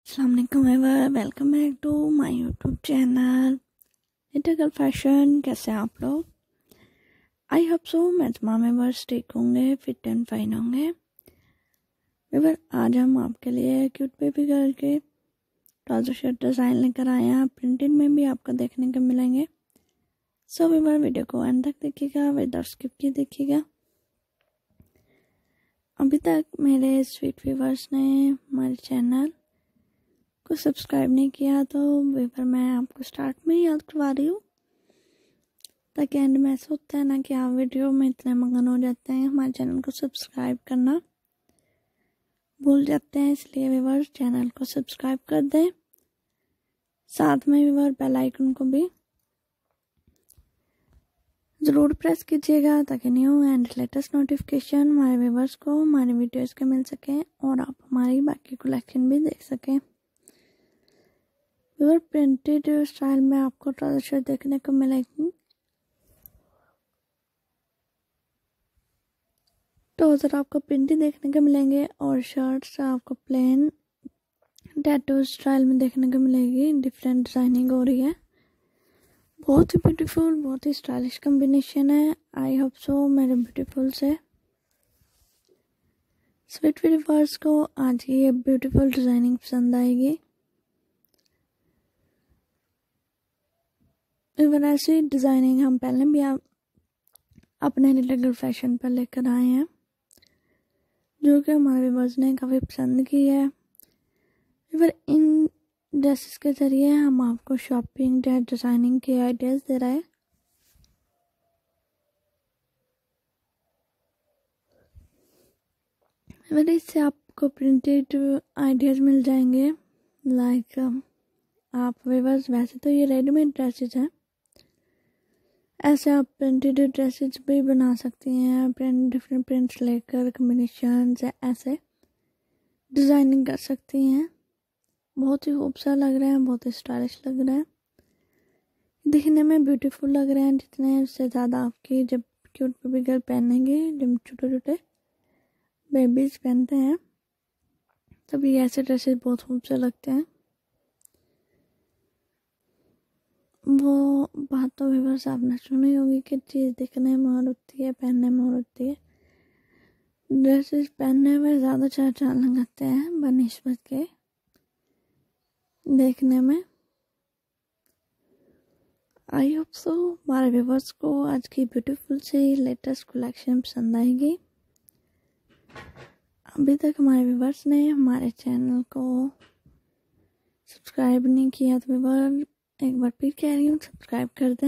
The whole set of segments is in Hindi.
अस्सलाम वालेकुम एवर, welcome back to my YouTube channel little fashion. कैसे हैं आप लोग? आई होप सो मैं तमाम एवर्स ठीक होंगे, फिट एंड फाइन होंगे। एवर आज हम आपके लिए क्यूट बेबी गर्ल के ट्राउजर शर्ट डिज़ाइन लेकर आए हैं। प्रिंटेड में भी आपको देखने को मिलेंगे। सो एवर वीडियो को एंड तक देखिएगा, विदाउट स्किप किए देखिएगा। अभी तक मेरे स्वीट व्यूवर्स ने हमारे चैनल को सब्सक्राइब नहीं किया तो वेवर मैं आपको स्टार्ट में ही याद करवा रही हूँ, ताकि एंड में ऐसा होता है ना कि आप वीडियो में इतने मगन हो जाते हैं, हमारे चैनल को सब्सक्राइब करना भूल जाते हैं। इसलिए वेवर चैनल को सब्सक्राइब कर दें, साथ में वेवर बेल आइकन को भी ज़रूर प्रेस कीजिएगा, ताकि न्यू एंड लेटेस्ट नोटिफिकेशन हमारे व्यूवर्स को हमारे वीडियोस के मिल सकें और आप हमारी बाकी कलेक्शन भी देख सकें। व्यूअर प्रिंटेड स्टाइल में आपको ट्राउजर शर्ट देखने को मिलेगी। ट्राउजर आपको प्रिंटेड देखने को मिलेंगे और शर्ट्स आपको प्लेन टैटू स्टाइल में देखने को मिलेगी। डिफरेंट डिजाइनिंग हो रही है, बहुत ही ब्यूटीफुल, बहुत ही स्टाइलिश कॉम्बिनेशन है। आई होप सो मेरे ब्यूटीफुल से स्वीट व्यूअर्स को आज की ये ब्यूटीफुल डिजाइनिंग पसंद आएगी। इवन ऐसी डिज़ाइनिंग हम पहले भी अपने लिटिल फैशन पर लेकर आए हैं, जो कि हमारे व्यूअर्स ने काफ़ी पसंद की है। इवन इन ड्रेसेस के ज़रिए हम आपको शॉपिंग डिज़ाइनिंग के आइडियाज़ दे रहे हैं। इवन इससे आपको प्रिंटेड आइडियाज़ मिल जाएंगे। लाइक आप व्यूअर्स, वैसे तो ये रेडीमेड ड्रेसेस हैं, ऐसे आप प्रिंटेड ड्रेसेस भी बना सकती हैं। डिफरेंट प्रिंट्स लेकर कॉम्बिनेशन से ऐसे डिज़ाइनिंग कर सकती हैं। बहुत ही खूबसूरत लग रहे हैं, बहुत ही स्टाइलिश लग रहे हैं, दिखने में ब्यूटीफुल लग रहे हैं। जितने उससे ज़्यादा आपकी जब क्यूट बेबी गर्ल पहनेंगे, जब छोटे छोटे बेबीज पहनते हैं, तब ये ऐसे ड्रेसेस बहुत खूबसूरत लगते हैं। वो बात तो व्यूअर्स आपने सुनी होगी कि चीज़ दिखने में और होती है, पहनने में और होती है। ड्रेसेस पहनने में ज़्यादा चार चांद लगाते हैं बनिस्बत के देखने में। आई होप सो हमारे व्यूअर्स को आज की ब्यूटीफुल सी लेटेस्ट कलेक्शन पसंद आएगी। अभी तक हमारे व्यूअर्स ने हमारे चैनल को सब्सक्राइब नहीं किया तो व्यूअर एक बार फिर कह रही हूँ, सब्सक्राइब कर दें।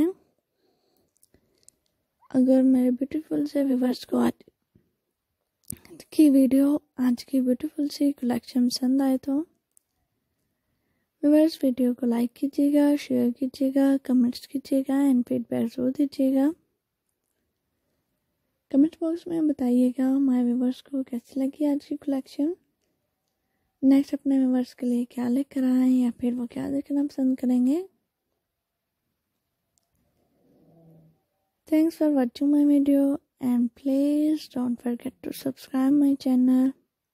अगर मेरे ब्यूटीफुल से व्यूअर्स को आज की वीडियो, आज की ब्यूटीफुल सी कलेक्शन पसंद आए तो व्यूअर्स वीडियो को लाइक कीजिएगा, शेयर कीजिएगा, कमेंट्स कीजिएगा एंड फीडबैक जरूर दीजिएगा। कमेंट बॉक्स में बताइएगा हमारे व्यूअर्स को कैसी लगी आज की कलेक्शन। नेक्स्ट अपने व्यूअर्स के लिए क्या लेकर आए, या फिर वो क्या देखना पसंद करेंगे। Thanks for watching my video and please don't forget to subscribe my channel।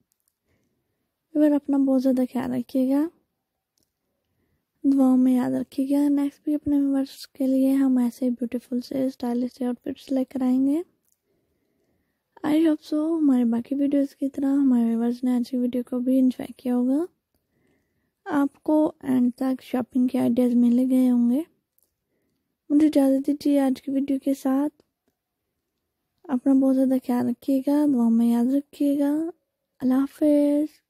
अपना बहुत ज़्यादा ख्याल रखिएगा, दुआओं में याद रखिएगा। नेक्स्ट भी अपने व्यूअर्स के लिए हम ऐसे ब्यूटीफुल से स्टाइलिश आउटफिट्स लेकर आएंगे। आई होप सो हमारे बाकी वीडियोस की तरह हमारे व्यूअर्स ने आज की वीडियो को भी एंजॉय किया होगा। आपको एंड तक शॉपिंग के आइडियाज़ मिल गए होंगे। मुझे इजाज़त दीजिए आज की वीडियो के साथ। अपना बहुत ज़्यादा ख्याल रखिएगा, दुआ में याद रखिएगा। अल्लाह हाफ़िज़।